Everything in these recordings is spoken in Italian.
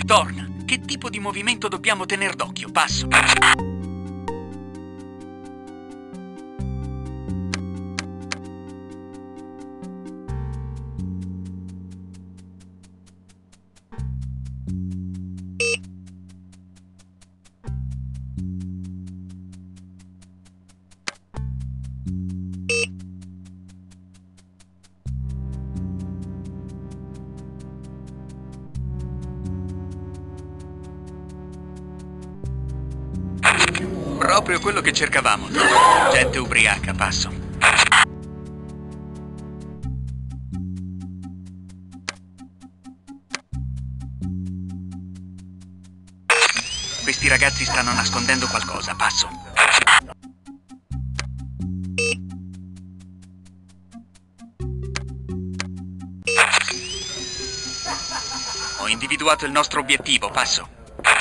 Thorn, che tipo di movimento dobbiamo tener d'occhio? Passo. Proprio quello che cercavamo. Gente ubriaca, passo. Questi ragazzi stanno nascondendo qualcosa, passo. Ho individuato il nostro obiettivo, passo.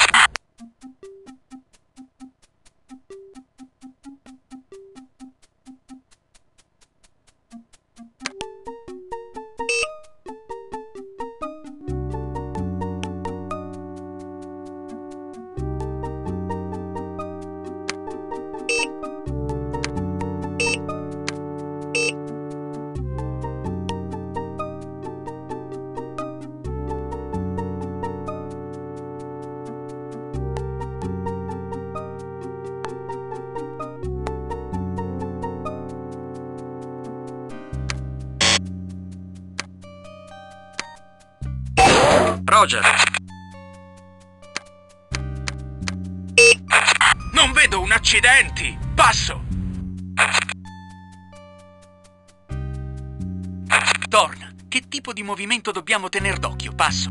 Roger. Non vedo un accidenti! Passo! Thorn, che tipo di movimento dobbiamo tener d'occhio? Passo.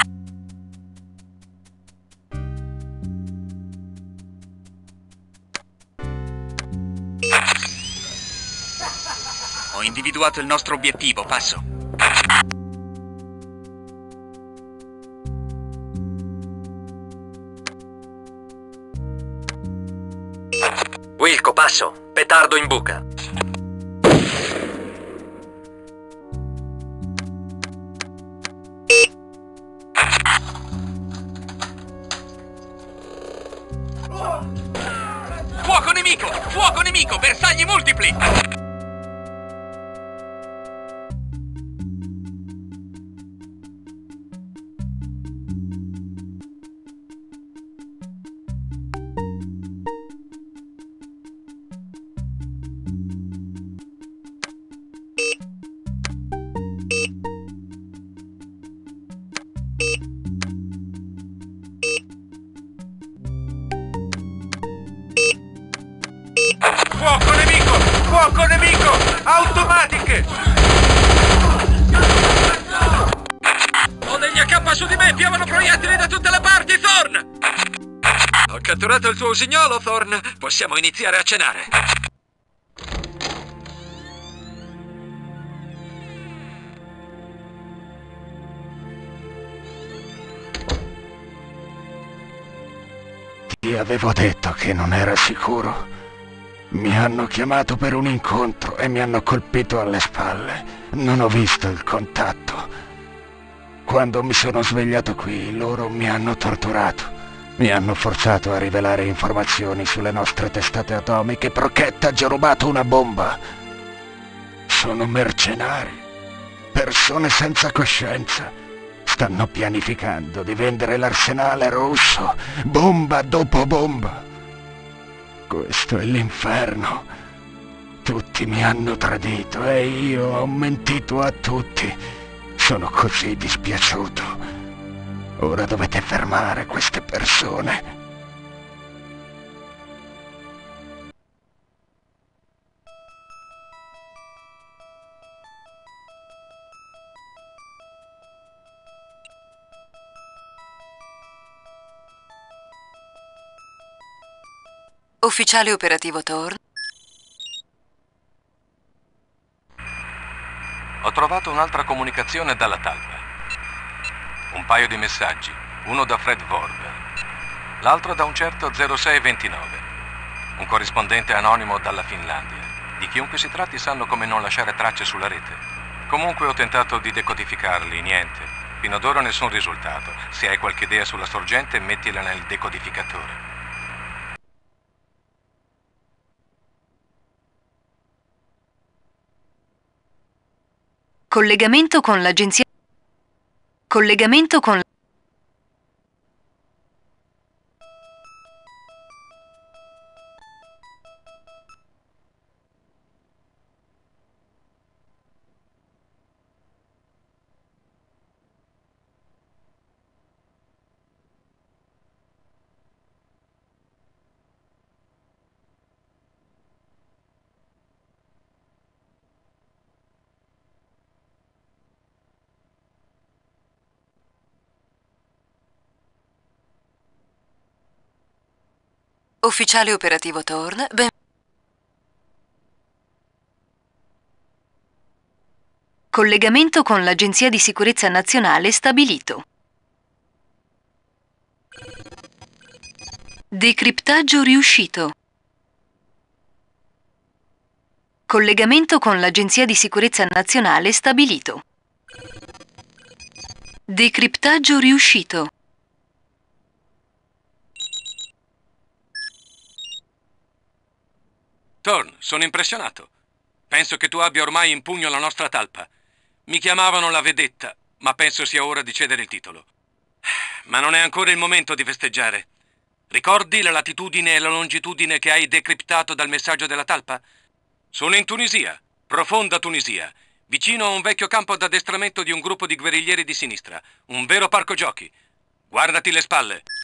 Ho individuato il nostro obiettivo, passo. Wilco, passo. Petardo in buca. Fuoco nemico! Fuoco nemico! Bersagli multipli! Fuoco nemico! Fuoco nemico! Automatiche! Ho degli AK su di me! Piovono proiettili da tutte le parti, Thorn! Ho catturato il tuo usignolo, Thorn. Possiamo iniziare a cenare. Ti avevo detto che non era sicuro. Mi hanno chiamato per un incontro e mi hanno colpito alle spalle. Non ho visto il contatto. Quando mi sono svegliato qui, loro mi hanno torturato. Mi hanno forzato a rivelare informazioni sulle nostre testate atomiche. Prochetta ha già rubato una bomba. Sono mercenari. Persone senza coscienza. Stanno pianificando di vendere l'arsenale russo. Bomba dopo bomba. Questo è l'inferno. Tutti mi hanno tradito e io ho mentito a tutti. Sono così dispiaciuto. Ora dovete fermare queste persone. Ufficiale operativo Thorn. Ho trovato un'altra comunicazione dalla talpa. Un paio di messaggi, uno da Fred Ward, l'altro da un certo 0629, un corrispondente anonimo dalla Finlandia. Di chiunque si tratti sanno come non lasciare tracce sulla rete. Comunque ho tentato di decodificarli, niente. Fino ad ora nessun risultato. Se hai qualche idea sulla sorgente, mettila nel decodificatore. Collegamento con l'agenzia. Collegamento con. Ufficiale operativo Thorn, collegamento con l'Agenzia di Sicurezza Nazionale stabilito. Decriptaggio riuscito. Collegamento con l'Agenzia di Sicurezza Nazionale stabilito. Decriptaggio riuscito. Thorn, sono impressionato. Penso che tu abbia ormai in pugno la nostra talpa. Mi chiamavano la vedetta, ma penso sia ora di cedere il titolo. Ma non è ancora il momento di festeggiare. Ricordi la latitudine e la longitudine che hai decriptato dal messaggio della talpa? Sono in Tunisia, profonda Tunisia, vicino a un vecchio campo d'addestramento di un gruppo di guerriglieri di sinistra, un vero parco giochi. Guardati le spalle.